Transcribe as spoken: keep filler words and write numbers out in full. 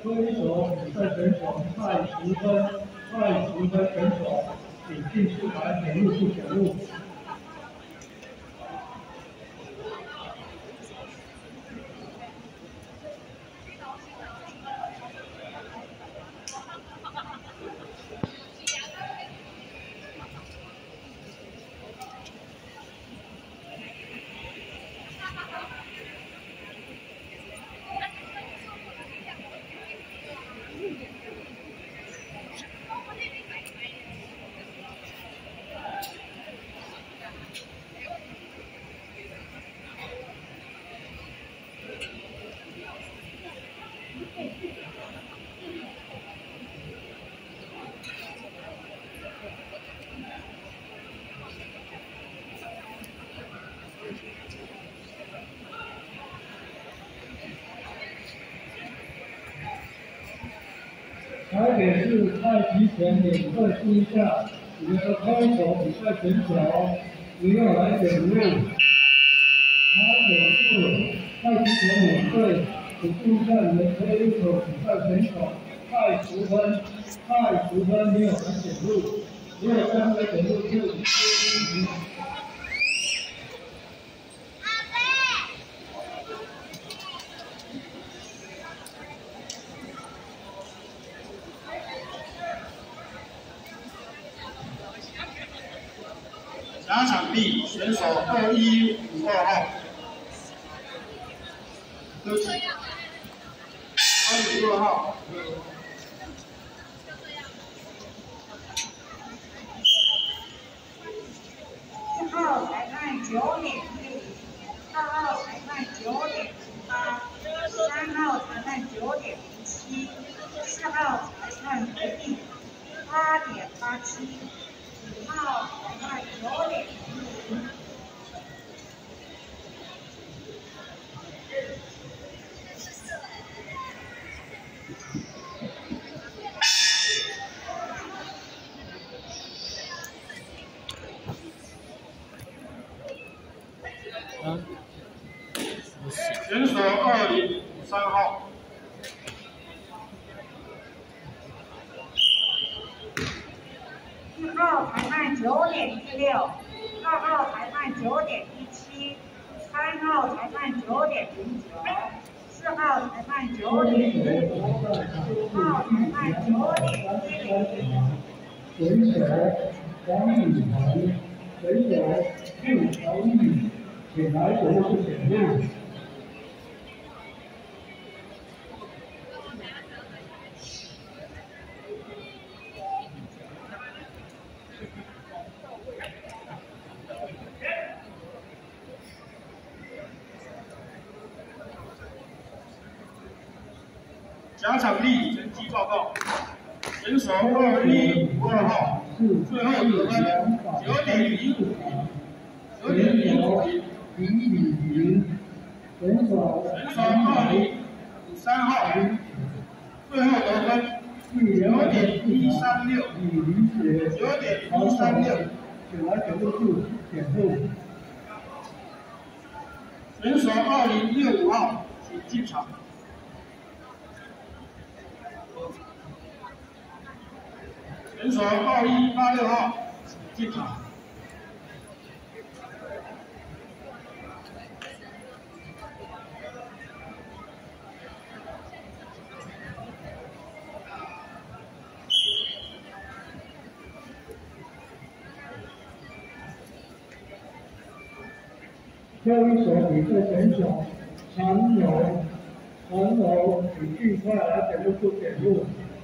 挥手比赛选手蔡淑芬，蔡淑芬选手，请进出台点入处点入。台北市太极拳领会一下，你们的拍手比赛选手不要来点入。台北市太极拳领会，请注意一下你们拍手比赛选手蔡淑芬，蔡淑芬没有来点入，没有三位点入就接加场地选手二一五二号，对不起，二一五二号。 一号裁判九点一，二号裁判九点零八，三号裁判九点零七，四号裁判决定八点八七。五号裁判九点零零。 选手二零五三号。 一号裁判九点一六，二号裁判九点一七，三号裁判九点零九，四号裁判九点一五，五号裁判九点一零。 选手黄雨涵，选手顾朝玉，请来点入点入。 加场地成绩报告：选手二一五二号，最后得分九点零五，九点零五零。 林雨云，选手选手二零五三号，最后得分九点一三六，九点一三六。 请来点入处点入。 选手二零六五号，请进场。选手二一八六号，请进场。 交易所比赛选手常柔，常柔，请尽快来点入处点入。